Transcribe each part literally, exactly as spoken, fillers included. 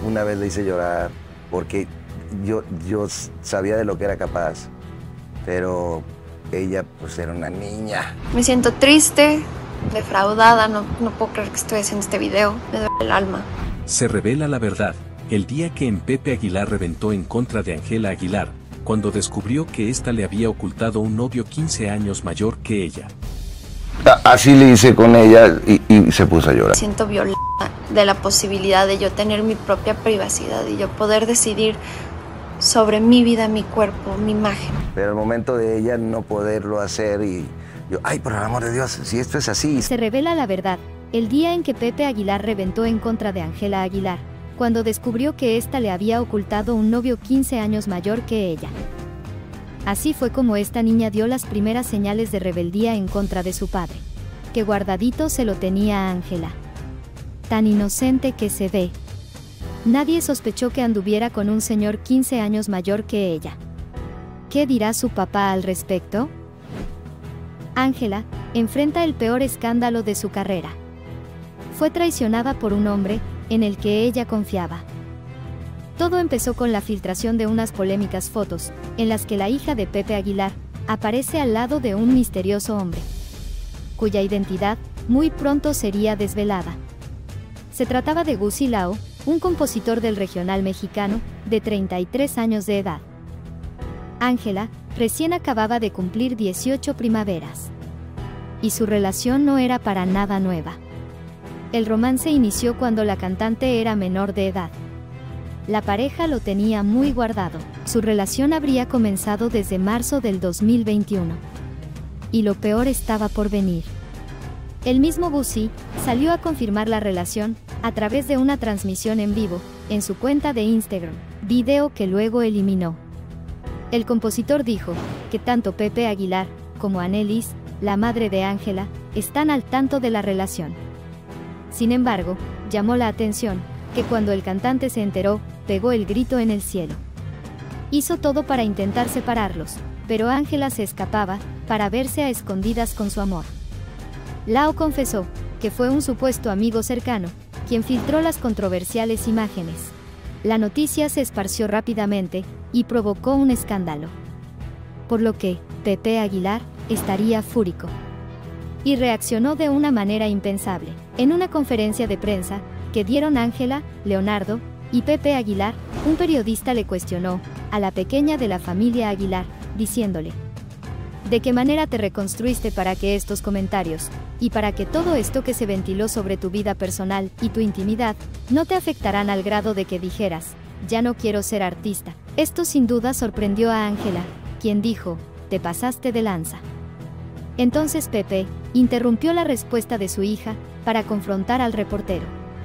una vez le hice llorar porque yo, yo sabía de lo que era capaz, pero ella pues era una niña. Me siento triste, defraudada, no, no puedo creer que estoy haciendo este video, me duele el alma. Se revela la verdad, el día que en Pepe Aguilar reventó en contra de Ángela Aguilar, cuando descubrió que ésta le había ocultado un novio quince años mayor que ella. Así le hice con ella y, y se puso a llorar. Me siento violada de la posibilidad de yo tener mi propia privacidad y yo poder decidir sobre mi vida, mi cuerpo, mi imagen. Pero al momento de ella no poderlo hacer y yo, ay, por el amor de Dios, si esto es así. Se revela la verdad, el día en que Pepe Aguilar reventó en contra de Ángela Aguilar, cuando descubrió que ésta le había ocultado un novio quince años mayor que ella. Así fue como esta niña dio las primeras señales de rebeldía en contra de su padre, que guardadito se lo tenía a Ángela. Tan inocente que se ve. Nadie sospechó que anduviera con un señor quince años mayor que ella. ¿Qué dirá su papá al respecto? Ángela enfrenta el peor escándalo de su carrera. Fue traicionada por un hombre en el que ella confiaba. Todo empezó con la filtración de unas polémicas fotos, en las que la hija de Pepe Aguilar aparece al lado de un misterioso hombre, cuya identidad muy pronto sería desvelada. Se trataba de Gus Silao, un compositor del regional mexicano, de treinta y tres años de edad. Ángela recién acababa de cumplir dieciocho primaveras. Y su relación no era para nada nueva. El romance inició cuando la cantante era menor de edad. La pareja lo tenía muy guardado. Su relación habría comenzado desde marzo del dos mil veintiuno. Y lo peor estaba por venir. El mismo Guzzi salió a confirmar la relación a través de una transmisión en vivo en su cuenta de Instagram, video que luego eliminó. El compositor dijo que tanto Pepe Aguilar como Anelis, la madre de Ángela, están al tanto de la relación. Sin embargo, llamó la atención que cuando el cantante se enteró, pegó el grito en el cielo. Hizo todo para intentar separarlos, pero Ángela se escapaba para verse a escondidas con su amor. Lao confesó que fue un supuesto amigo cercano quien filtró las controversiales imágenes. La noticia se esparció rápidamente y provocó un escándalo. Por lo que Pepe Aguilar estaría fúrico. Y reaccionó de una manera impensable. En una conferencia de prensa que dieron Ángela, Leonardo y Pepe Aguilar, un periodista le cuestionó a la pequeña de la familia Aguilar, diciéndole: ¿de qué manera te reconstruiste para que estos comentarios, y para que todo esto que se ventiló sobre tu vida personal y tu intimidad, no te afectarán al grado de que dijeras, ya no quiero ser artista? Esto sin duda sorprendió a Ángela, quien dijo, te pasaste de lanza. Entonces Pepe interrumpió la respuesta de su hija para confrontar al reportero.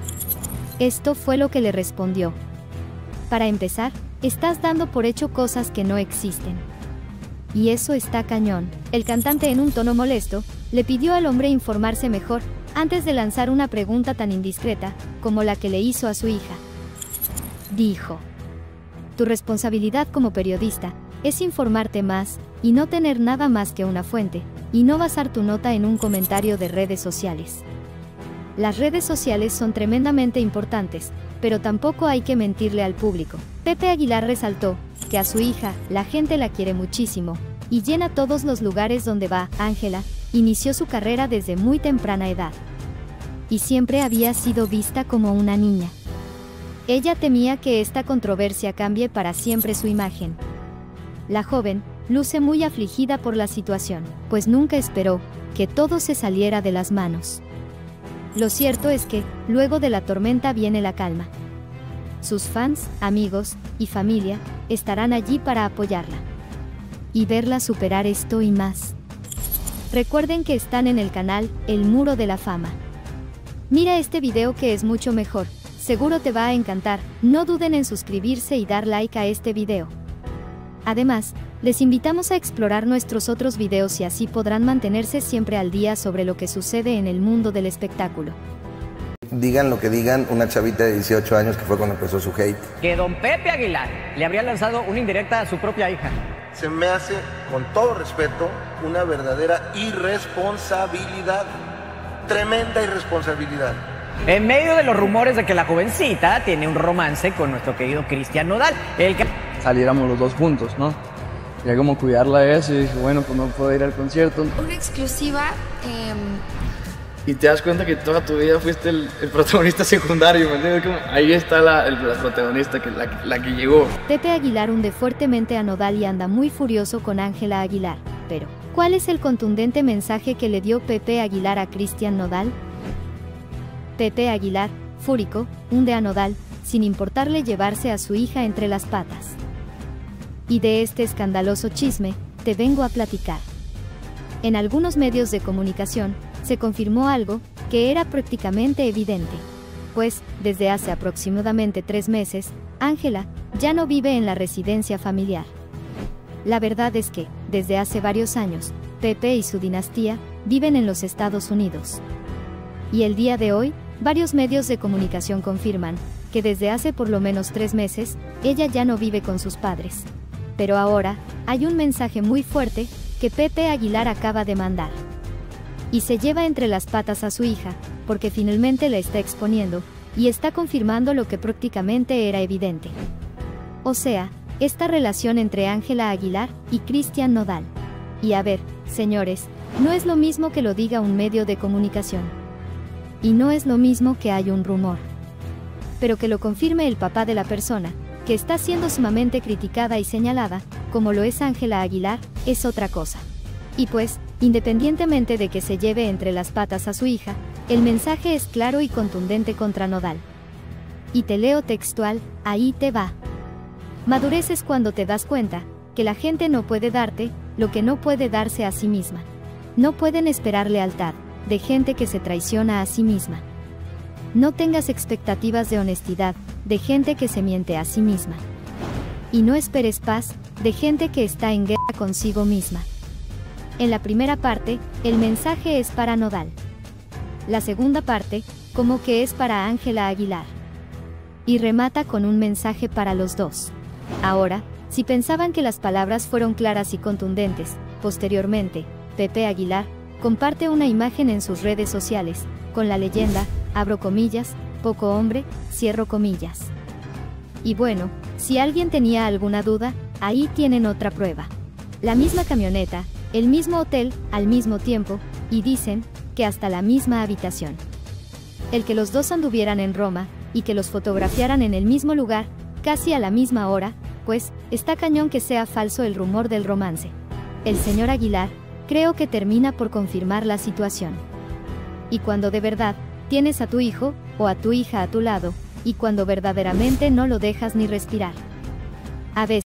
Esto fue lo que le respondió. Para empezar, estás dando por hecho cosas que no existen. Y eso está cañón. El cantante, en un tono molesto, le pidió al hombre informarse mejor antes de lanzar una pregunta tan indiscreta como la que le hizo a su hija. Dijo: tu responsabilidad como periodista es informarte más y no tener nada más que una fuente, y no basar tu nota en un comentario de redes sociales. Las redes sociales son tremendamente importantes, pero tampoco hay que mentirle al público. Pepe Aguilar resaltó que a su hija la gente la quiere muchísimo y llena todos los lugares donde va. Ángela inició su carrera desde muy temprana edad y siempre había sido vista como una niña. Ella temía que esta controversia cambie para siempre su imagen. La joven luce muy afligida por la situación, pues nunca esperó que todo se saliera de las manos. Lo cierto es que, luego de la tormenta viene la calma. Sus fans, amigos y familia estarán allí para apoyarla y verla superar esto y más. Recuerden que están en el canal El Muro de la Fama. Mira este video que es mucho mejor, seguro te va a encantar. No duden en suscribirse y dar like a este video. Además, les invitamos a explorar nuestros otros videos y así podrán mantenerse siempre al día sobre lo que sucede en el mundo del espectáculo. Digan lo que digan, una chavita de dieciocho años que fue cuando empezó su hate. Que don Pepe Aguilar le habría lanzado una indirecta a su propia hija. Se me hace, con todo respeto, una verdadera irresponsabilidad. Tremenda irresponsabilidad. En medio de los rumores de que la jovencita tiene un romance con nuestro querido Cristian Nodal, el que... saliéramos los dos juntos, ¿no? Ya como cuidarla de eso y dije, bueno, pues no puedo ir al concierto. Una exclusiva. Eh... Y te das cuenta que toda tu vida fuiste el, el protagonista secundario, ¿me entiendes? Como, ahí está la, el, la protagonista, que, la, la que llegó. Pepe Aguilar hunde fuertemente a Nodal y anda muy furioso con Ángela Aguilar. Pero, ¿cuál es el contundente mensaje que le dio Pepe Aguilar a Cristian Nodal? Pepe Aguilar, fúrico, hunde a Nodal, sin importarle llevarse a su hija entre las patas. Y de este escandaloso chisme, te vengo a platicar. En algunos medios de comunicación, se confirmó algo que era prácticamente evidente. Pues, desde hace aproximadamente tres meses, Ángela ya no vive en la residencia familiar. La verdad es que, desde hace varios años, Pepe y su dinastía viven en los Estados Unidos. Y el día de hoy, varios medios de comunicación confirman que desde hace por lo menos tres meses, ella ya no vive con sus padres. Pero ahora, hay un mensaje muy fuerte que Pepe Aguilar acaba de mandar. Y se lleva entre las patas a su hija, porque finalmente la está exponiendo, y está confirmando lo que prácticamente era evidente. O sea, esta relación entre Ángela Aguilar y Cristian Nodal. Y a ver, señores, no es lo mismo que lo diga un medio de comunicación. Y no es lo mismo que haya un rumor. Pero que lo confirme el papá de la persona, que está siendo sumamente criticada y señalada, como lo es Ángela Aguilar, es otra cosa. Y pues, independientemente de que se lleve entre las patas a su hija, el mensaje es claro y contundente contra Nodal. Y te leo textual, ahí te va. Madurez es cuando te das cuenta que la gente no puede darte lo que no puede darse a sí misma. No pueden esperar lealtad de gente que se traiciona a sí misma. No tengas expectativas de honestidad de gente que se miente a sí misma. Y no esperes paz de gente que está en guerra consigo misma. En la primera parte, el mensaje es para Nodal. La segunda parte, como que es para Ángela Aguilar. Y remata con un mensaje para los dos. Ahora, si pensaban que las palabras fueron claras y contundentes, posteriormente, Pepe Aguilar comparte una imagen en sus redes sociales, con la leyenda, abro comillas, poco hombre, cierro comillas. Y bueno, si alguien tenía alguna duda, ahí tienen otra prueba. La misma camioneta, el mismo hotel, al mismo tiempo, y dicen que hasta la misma habitación. El que los dos anduvieran en Roma, y que los fotografiaran en el mismo lugar, casi a la misma hora, pues, está cañón que sea falso el rumor del romance. El señor Aguilar, creo que termina por confirmar la situación. Y cuando de verdad, tienes a tu hijo, o a tu hija a tu lado, y cuando verdaderamente no lo dejas ni respirar. A veces